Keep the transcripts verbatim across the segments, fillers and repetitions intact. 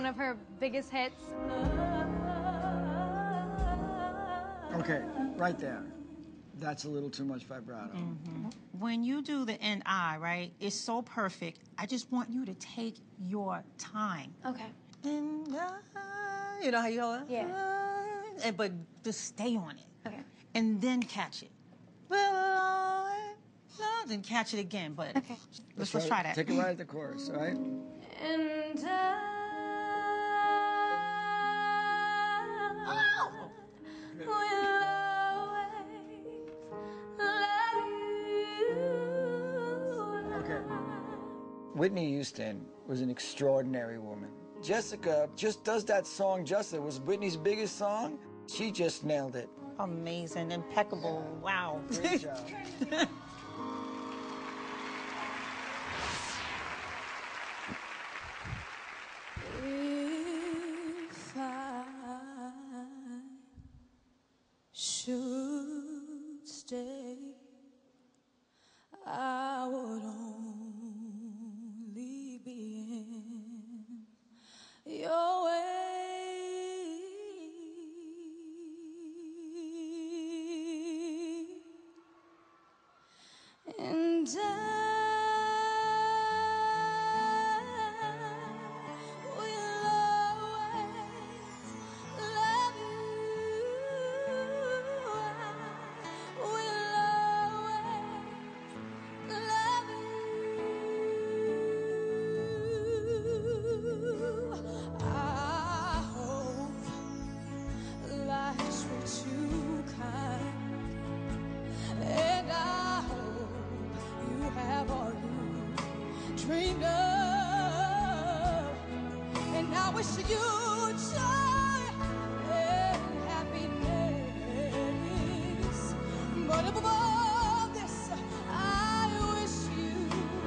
one of her biggest hits. Okay, right there. That's a little too much vibrato. Mm-hmm. When you do the end I, right, it's so perfect. I just want you to take your time. Okay. And I, you know how you go? Yeah. Uh, and, but just stay on it. Okay. And then catch it. Then catch it again, but okay. let's, let's try that. Take it right at the chorus, all right? And I Oh! will always love you. Okay. Whitney Houston was an extraordinary woman. Jessica just does that song justice. It was Whitney's biggest song. She just nailed it. Amazing, impeccable, wow. Great job. If I should stay, I would only be in your way. And I dreamed of, and I wish you joy and happiness. But above all this, I wish you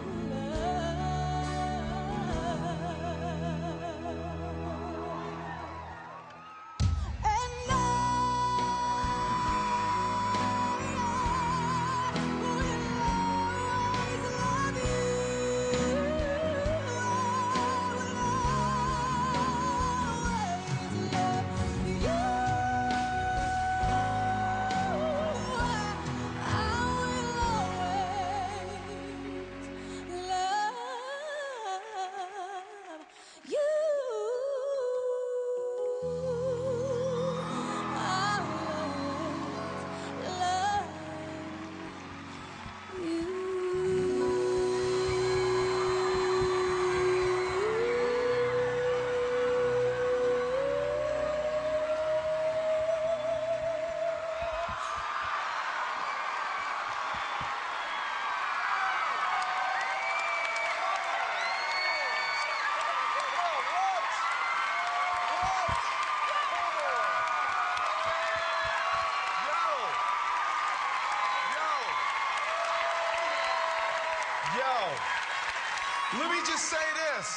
love. And I Let me just say this.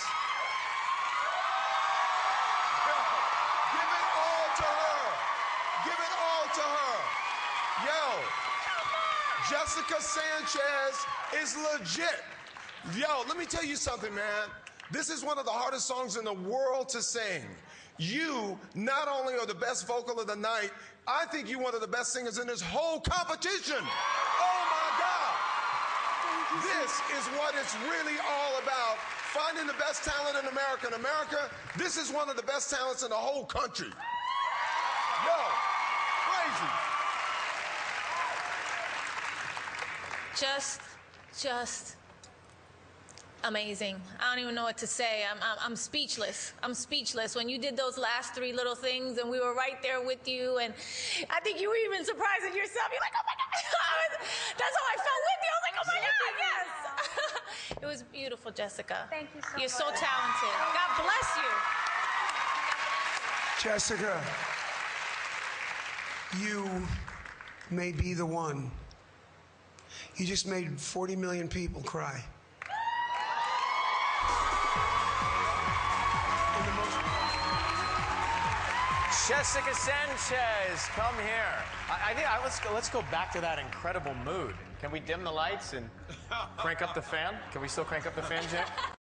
Give it all to her. Give it all to her. Yo, Jessica Sanchez is legit. Yo, let me tell you something, man. This is one of the hardest songs in the world to sing. You not only are the best vocal of the night, I think you're one of the best singers in this whole competition. Oh my God. This is what it's really all about, finding the best talent in America. In America, this is one of the best talents in the whole country. Yo, crazy. Just, just amazing. I don't even know what to say. I'm, I'm, I'm speechless. I'm speechless. When you did those last three little things and we were right there with you, and I think you were even surprised at yourself. You're like, oh my God. That's how I felt with you. I was like, oh my God, yes. It was beautiful, Jessica. Thank you so You're much. so talented. God bless you. Jessica, you may be the one. You just made forty million people cry. Jessica Sanchez, come here. I, I think I, let's go. Let's go back to that incredible mood. Can we dim the lights and crank up the fan? Can we still crank up the fan, Jack?